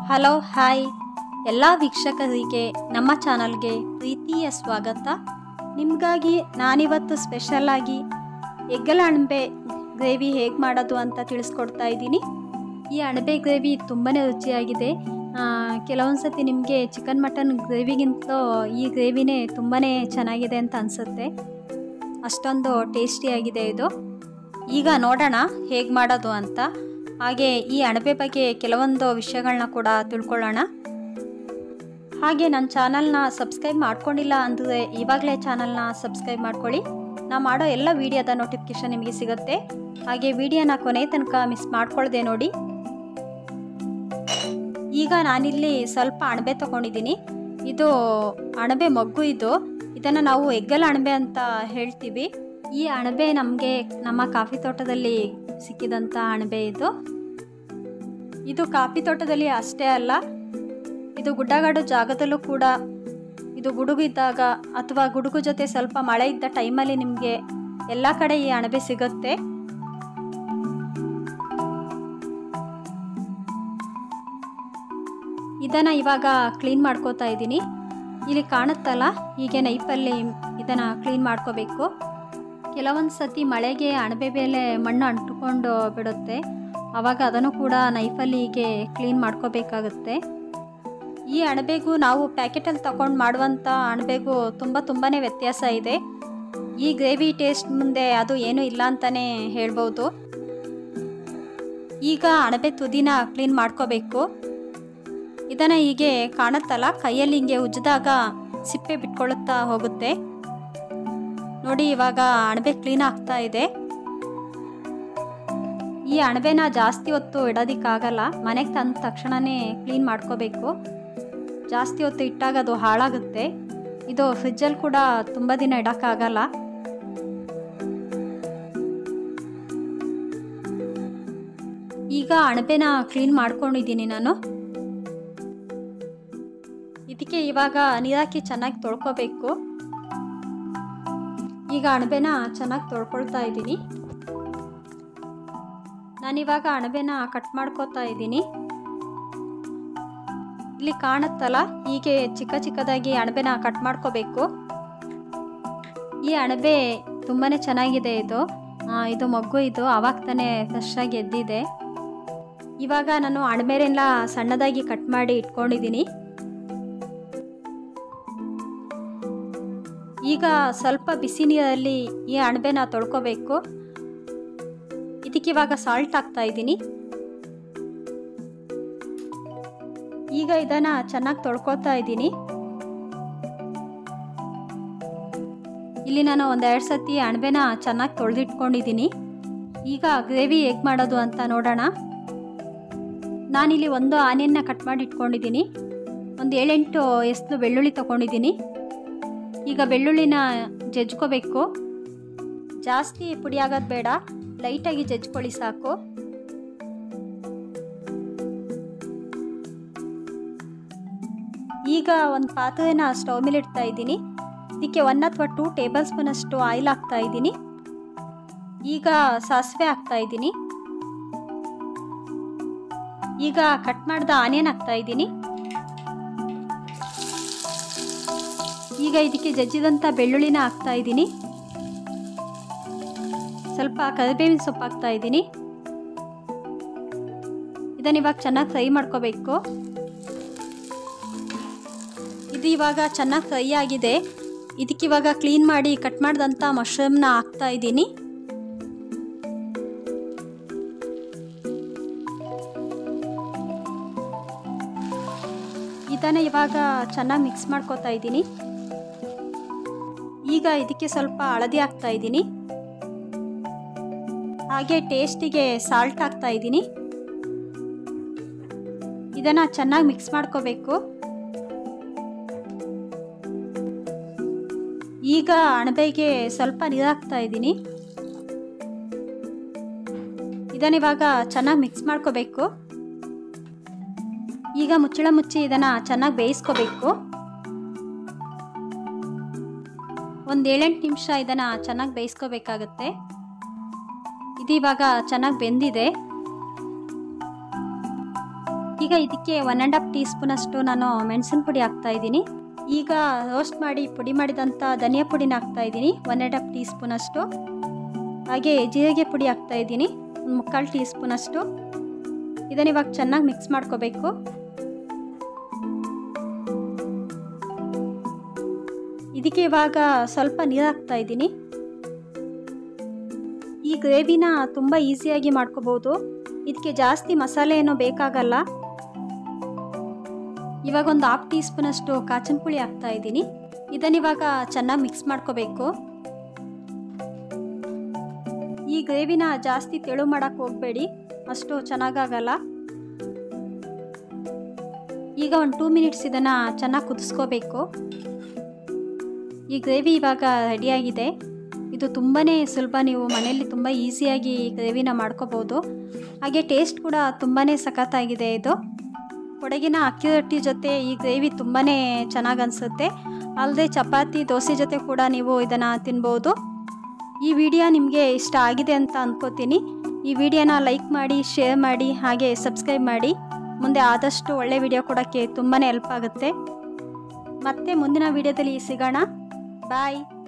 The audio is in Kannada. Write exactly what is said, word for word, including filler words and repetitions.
ಹಲೋ ಹಾಯ್ ಎಲ್ಲ ವೀಕ್ಷಕರಿಗೆ ನಮ್ಮ ಚಾನಲ್ಗೆ ಪ್ರೀತಿಯ ಸ್ವಾಗತ. ನಿಮಗಾಗಿ ನಾನಿವತ್ತು ಸ್ಪೆಷಲ್ಲಾಗಿ ಎಗ್ಗಲ ಅಣಬೆ ಗ್ರೇವಿ ಹೇಗೆ ಮಾಡೋದು ಅಂತ ತಿಳಿಸ್ಕೊಡ್ತಾ ಇದ್ದೀನಿ. ಈ ಅಣಬೆ ಗ್ರೇವಿ ತುಂಬಾ ರುಚಿಯಾಗಿದೆ. ಕೆಲವೊಂದು ಸತಿ ನಿಮಗೆ ಚಿಕನ್ ಮಟನ್ ಗ್ರೇವಿಗಿಂತಲೂ ಈ ಗ್ರೇವಿನೇ ತುಂಬಾ ಚೆನ್ನಾಗಿದೆ ಅಂತ ಅನಿಸುತ್ತೆ. ಅಷ್ಟೊಂದು ಟೇಸ್ಟಿಯಾಗಿದೆ ಇದು. ಈಗ ನೋಡೋಣ ಹೇಗೆ ಮಾಡೋದು ಅಂತ. ಹಾಗೆ ಈ ಅಣಬೆ ಬಗ್ಗೆ ಕೆಲವೊಂದು ವಿಷಯಗಳನ್ನ ಕೂಡ ತಿಳ್ಕೊಳ್ಳೋಣ. ಹಾಗೆ ನನ್ನ ಚಾನಲ್ನ ಸಬ್ಸ್ಕ್ರೈಬ್ ಮಾಡ್ಕೊಂಡಿಲ್ಲ ಅಂದರೆ ಇವಾಗಲೇ ಚಾನಲ್ನ ಸಬ್ಸ್ಕ್ರೈಬ್ ಮಾಡ್ಕೊಳ್ಳಿ. ನಾ ಮಾಡೋ ಎಲ್ಲ ವೀಡಿಯೋದ ನೋಟಿಫಿಕೇಷನ್ ನಿಮಗೆ ಸಿಗುತ್ತೆ. ಹಾಗೆ ವಿಡಿಯೋನ ಕೊನೆ ತನಕ ಮಿಸ್ ಮಾಡ್ಕೊಳ್ಳದೆ ನೋಡಿ. ಈಗ ನಾನಿಲ್ಲಿ ಸ್ವಲ್ಪ ಅಣಬೆ ತೊಗೊಂಡಿದ್ದೀನಿ. ಇದು ಅಣಬೆ ಮಗ್ಗು. ಇದು ಇದನ್ನು ನಾವು ಎಗ್ಗಲ ಅಣಬೆ ಅಂತ ಹೇಳ್ತೀವಿ. ಈ ಅಣಬೆ ನಮಗೆ ನಮ್ಮ ಕಾಫಿ ತೋಟದಲ್ಲಿ ಸಿಕ್ಕಿದಂಥ ಅಣಬೆ ಇದು. ಇದು ಕಾಫಿ ತೋಟದಲ್ಲಿ ಅಷ್ಟೇ ಅಲ್ಲ, ಇದು ಗುಡ್ಡಗಾಡು ಜಾಗದಲ್ಲೂ ಕೂಡ ಇದು ಗುಡುಗು ಇದ್ದಾಗ ಅಥವಾ ಗುಡುಗು ಜೊತೆ ಸ್ವಲ್ಪ ಮಳೆ ಇದ್ದ ಟೈಮಲ್ಲಿ ನಿಮಗೆ ಎಲ್ಲ ಕಡೆ ಈ ಅಣಬೆ ಸಿಗುತ್ತೆ. ಇದನ್ನು ಇವಾಗ ಕ್ಲೀನ್ ಮಾಡ್ಕೋತಾ ಇದ್ದೀನಿ. ಇಲ್ಲಿ ಕಾಣುತ್ತಲ್ಲ, ಹೀಗೆ ನೈಫಲ್ಲಿ ಇದನ್ನು ಕ್ಲೀನ್ ಮಾಡ್ಕೋಬೇಕು. ಕೆಲವೊಂದು ಸತಿ ಮಳೆಗೆ ಅಣಬೆ ಮೇಲೆ ಮಣ್ಣು ಅಂಟುಕೊಂಡು ಬಿಡುತ್ತೆ. ಆವಾಗ ಅದನ್ನು ಕೂಡ ನೈಫಲ್ಲಿ ಹೀಗೆ ಕ್ಲೀನ್ ಮಾಡ್ಕೋಬೇಕಾಗುತ್ತೆ. ಈ ಅಣಬೆಗೂ ನಾವು ಪ್ಯಾಕೆಟಲ್ಲಿ ತಗೊಂಡು ಮಾಡುವಂಥ ಅಣಬೆಗೂ ತುಂಬ ತುಂಬಾ ವ್ಯತ್ಯಾಸ ಇದೆ. ಈ ಗ್ರೇವಿ ಟೇಸ್ಟ್ ಮುಂದೆ ಅದು ಏನೂ ಇಲ್ಲ ಅಂತಲೇ ಹೇಳ್ಬೋದು. ಈಗ ಅಣಬೆ ತುದಿನ ಕ್ಲೀನ್ ಮಾಡ್ಕೋಬೇಕು. ಇದನ್ನು ಹೀಗೆ ಕಾಣುತ್ತಲ್ಲ, ಕೈಯಲ್ಲಿ ಹಿಂಗೆ ಉಜ್ಜಿದಾಗ ಸಿಪ್ಪೆ ಬಿಟ್ಕೊಳ್ಳುತ್ತಾ ಹೋಗುತ್ತೆ ನೋಡಿ. ಇವಾಗ ಅಣಬೆ ಕ್ಲೀನ್ ಆಗ್ತಾ ಇದೆ. ಈ ಅಣಬೆನ ಜಾಸ್ತಿ ಹೊತ್ತು ಇಡೋದಕ್ಕಾಗಲ್ಲ. ಮನೆಗೆ ತಂದ ತಕ್ಷಣವೇ ಕ್ಲೀನ್ ಮಾಡ್ಕೋಬೇಕು. ಜಾಸ್ತಿ ಹೊತ್ತು ಇಟ್ಟಾಗ ಅದು ಹಾಳಾಗುತ್ತೆ. ಇದು ಫ್ರಿಜ್ಜಲ್ಲಿ ಕೂಡ ತುಂಬ ದಿನ ಇಡೋಕ್ಕಾಗಲ್ಲ. ಈಗ ಅಣಬೆನ ಕ್ಲೀನ್ ಮಾಡ್ಕೊಂಡಿದ್ದೀನಿ ನಾನು. ಇದಕ್ಕೆ ಇವಾಗ ನೀರಾಕಿ ಚೆನ್ನಾಗಿ ತೊಳ್ಕೊಬೇಕು. ಈಗ ಅಣಬೆನ ಚೆನ್ನಾಗಿ ತೊಳ್ಕೊಳ್ತಾ ಇದ್ದೀನಿ. ನಾನಿವಾಗ ಅಣಬೆನ ಕಟ್ ಮಾಡ್ಕೋತಾ ಇದ್ದೀನಿ. ಇಲ್ಲಿ ಕಾಣುತ್ತಲ್ಲ, ಹೀಗೆ ಚಿಕ್ಕ ಚಿಕ್ಕದಾಗಿ ಅಣಬೆನ ಕಟ್ ಮಾಡ್ಕೋಬೇಕು. ಈ ಅಣಬೆ ತುಂಬಾ ಚೆನ್ನಾಗಿದೆ. ಇದು ಇದು ಮಗ್ಗು. ಇದು ಆವಾಗ ತಾನೇ ಫ್ರೆಶ್ ಆಗಿ ಎದ್ದಿದೆ. ಇವಾಗ ನಾನು ಅಣಬೆನೆಲ್ಲ ಸಣ್ಣದಾಗಿ ಕಟ್ ಮಾಡಿ ಇಟ್ಕೊಂಡಿದ್ದೀನಿ. ಈಗ ಸ್ವಲ್ಪ ಬಿಸಿ ನೀರಲ್ಲಿ ಈ ಅಣಬೆನ ತೊಳ್ಕೊಬೇಕು. ಇದಕ್ಕೆ ಇವಾಗ ಸಾಲ್ಟ್ ಹಾಕ್ತಾ ಇದ್ದೀನಿ. ಈಗ ಇದನ್ನು ಚೆನ್ನಾಗಿ ತೊಳ್ಕೊತಾ ಇದ್ದೀನಿ. ಇಲ್ಲಿ ನಾನು ಒಂದೆರಡು ಸತಿ ಅಣಬೆನ ಚೆನ್ನಾಗಿ ತೊಳೆದಿಟ್ಕೊಂಡಿದ್ದೀನಿ. ಈಗ ಗ್ರೇವಿ ಹೇಗೆ ಮಾಡೋದು ಅಂತ ನೋಡೋಣ. ನಾನಿಲ್ಲಿ ಒಂದು ಆನಿಯನ್ನ ಕಟ್ ಮಾಡಿ ಇಟ್ಕೊಂಡಿದ್ದೀನಿ. ಒಂದು ಏಳೆಂಟು ಎಸ್ಲು ಬೆಳ್ಳುಳ್ಳಿ ತೊಗೊಂಡಿದ್ದೀನಿ. ಈಗ ಬೆಳ್ಳುಳ್ಳಿನ ಜಜ್ಕೋಬೇಕು. ಜಾಸ್ತಿ ಪುಡಿ ಆಗೋದು ಬೇಡ, ಲೈಟಾಗಿ ಜಜ್ಕೊಳ್ಳಿ ಸಾಕು. ಈಗ ಒಂದು ಪಾತ್ರೆನ ಸ್ಟವ್ ಮೇಲೆ ಇಡ್ತಾ ಇದ್ದೀನಿ. ಇದಕ್ಕೆ ಒನ್ ಅಥವಾ ಟೂ ಟೇಬಲ್ ಸ್ಪೂನ್ ಅಷ್ಟು ಆಯಿಲ್ ಹಾಕ್ತಾ ಇದ್ದೀನಿ. ಈಗ ಸಾಸಿವೆ ಹಾಕ್ತಾ ಇದ್ದೀನಿ. ಈಗ ಕಟ್ ಮಾಡಿದ ಆನಿಯನ್ ಹಾಕ್ತಾ ಇದ್ದೀನಿ. ಈಗ ಇದಕ್ಕೆ ಜಜ್ಜಿದಂಥ ಬೆಳ್ಳುಳ್ಳಿನ ಹಾಕ್ತಾ ಇದ್ದೀನಿ. ಸ್ವಲ್ಪ ಕರಿಬೇವಿನ ಸೊಪ್ಪು ಹಾಕ್ತಾ ಇದ್ದೀನಿ. ಇದನ್ನು ಇವಾಗ ಚೆನ್ನಾಗಿ ಫ್ರೈ ಮಾಡ್ಕೋಬೇಕು. ಇದು ಇವಾಗ ಚೆನ್ನಾಗಿ ಫ್ರೈ ಆಗಿದೆ. ಇದಕ್ಕೆ ಇವಾಗ ಕ್ಲೀನ್ ಮಾಡಿ ಕಟ್ ಮಾಡಿದಂಥ ಮಶ್ರೂಮ್ನ ಹಾಕ್ತಾ ಇದ್ದೀನಿ. ಇದನ್ನು ಇವಾಗ ಚೆನ್ನಾಗಿ ಮಿಕ್ಸ್ ಮಾಡ್ಕೋತಾ ಇದ್ದೀನಿ. ಈಗ ಇದಕ್ಕೆ ಸ್ವಲ್ಪ ಹಳದಿ ಹಾಕ್ತಾ ಇದ್ದೀನಿ. ಹಾಗೆ ಟೇಸ್ಟಿಗೆ ಸಾಲ್ಟ್ ಹಾಕ್ತಾ ಇದ್ದೀನಿ. ಇದನ್ನು ಚೆನ್ನಾಗಿ ಮಿಕ್ಸ್ ಮಾಡ್ಕೋಬೇಕು. ಈಗ ಅಣಬೆಗೆ ಸ್ವಲ್ಪ ನೀರು ಹಾಕ್ತಾ ಇದ್ದೀನಿ. ಇದನ್ನು ಇವಾಗ ಚೆನ್ನಾಗಿ ಮಿಕ್ಸ್ ಮಾಡ್ಕೋಬೇಕು. ಈಗ ಮುಚ್ಚಳ ಮುಚ್ಚಿ ಇದನ್ನು ಚೆನ್ನಾಗಿ ಬೇಯಿಸ್ಕೋಬೇಕು. ಒಂದು ಏಳೆಂಟು ನಿಮಿಷ ಇದನ್ನು ಚೆನ್ನಾಗಿ ಬೇಯಿಸ್ಕೋಬೇಕಾಗತ್ತೆ. ಇದು ಇವಾಗ ಚೆನ್ನಾಗಿ ಬೆಂದಿದೆ. ಈಗ ಈಗ ಇದಕ್ಕೆ ಒನ್ ಆ್ಯಂಡ್ ಹಾಫ್ ಟೀ ಸ್ಪೂನಷ್ಟು ನಾನು ಮೆಣಸಿನ ಪುಡಿ ಹಾಕ್ತಾಯಿದ್ದೀನಿ. ಈಗ ರೋಸ್ಟ್ ಮಾಡಿ ಪುಡಿ ಮಾಡಿದಂಥ ಧನಿಯಾ ಪುಡಿನ ಹಾಕ್ತಾಯಿದ್ದೀನಿ ಒನ್ ಆ್ಯಂಡ್ ಹಾಫ್ ಟೀ ಸ್ಪೂನಷ್ಟು. ಹಾಗೆ ಜೀರಿಗೆ ಪುಡಿ ಹಾಕ್ತಾಯಿದ್ದೀನಿ ಒಂದು ಮುಕ್ಕಾಲು ಟೀ ಸ್ಪೂನಷ್ಟು. ಇದನ್ನು ಇವಾಗ ಚೆನ್ನಾಗಿ ಮಿಕ್ಸ್ ಮಾಡ್ಕೋಬೇಕು. ಇದಕ್ಕೆ ಇವಾಗ ಸ್ವಲ್ಪ ನೀರು ಹಾಕ್ತಾಯಿದ್ದೀನಿ. ಈ ಗ್ರೇವಿನ ತುಂಬ ಈಸಿಯಾಗಿ ಮಾಡ್ಕೋಬೋದು. ಇದಕ್ಕೆ ಜಾಸ್ತಿ ಮಸಾಲೆ ಏನೋ ಬೇಕಾಗಲ್ಲ. ಇವಾಗ ಒಂದು ಹಾಫ್ ಟೀ ಸ್ಪೂನಷ್ಟು ಕಾಚಿನ ಪುಳಿ ಹಾಕ್ತಾಯಿದ್ದೀನಿ. ಇದನ್ನು ಇವಾಗ ಚೆನ್ನಾಗಿ ಮಿಕ್ಸ್ ಮಾಡ್ಕೋಬೇಕು. ಈ ಗ್ರೇವಿನ ಜಾಸ್ತಿ ತೆಳು ಮಾಡೋಕ್ಕೆ ಹೋಗಬೇಡಿ, ಅಷ್ಟು ಚೆನ್ನಾಗಾಗಲ್ಲ. ಈಗ ಒಂದು ಟೂ ಮಿನಿಟ್ಸ್ ಇದನ್ನು ಚೆನ್ನಾಗಿ ಕುದಿಸ್ಕೋಬೇಕು. ಈ ಗ್ರೇವಿ ಇವಾಗ ರೆಡಿಯಾಗಿದೆ. ಇದು ತುಂಬಾ ಸುಲಭ, ನೀವು ಮನೆಯಲ್ಲಿ ತುಂಬ ಈಸಿಯಾಗಿ ಗ್ರೇವಿನ ಮಾಡ್ಕೋಬೋದು. ಹಾಗೆ ಟೇಸ್ಟ್ ಕೂಡ ತುಂಬಾ ಸಖತ್ತಾಗಿದೆ. ಇದು ಕೊಡಗಿನ ಅಕ್ಕಿ ರೊಟ್ಟಿ ಜೊತೆ ಈ ಗ್ರೇವಿ ತುಂಬಾ ಚೆನ್ನಾಗಿ ಅನಿಸುತ್ತೆ. ಅಲ್ಲದೆ ಚಪಾತಿ ದೋಸೆ ಜೊತೆ ಕೂಡ ನೀವು ಇದನ್ನು ತಿನ್ಬೋದು. ಈ ವಿಡಿಯೋ ನಿಮಗೆ ಇಷ್ಟ ಆಗಿದೆ ಅಂತ ಅಂದ್ಕೋತೀನಿ. ಈ ವಿಡಿಯೋನ ಲೈಕ್ ಮಾಡಿ, ಶೇರ್ ಮಾಡಿ, ಹಾಗೆ ಸಬ್ಸ್ಕ್ರೈಬ್ ಮಾಡಿ. ಮುಂದೆ ಆದಷ್ಟು ಒಳ್ಳೆ ವಿಡಿಯೋ ಕೊಡೋಕ್ಕೆ ತುಂಬಾ ಹೆಲ್ಪ್ ಆಗುತ್ತೆ. ಮತ್ತೆ ಮುಂದಿನ ವಿಡಿಯೋದಲ್ಲಿ ಸಿಗೋಣ. ಬಾಯ್.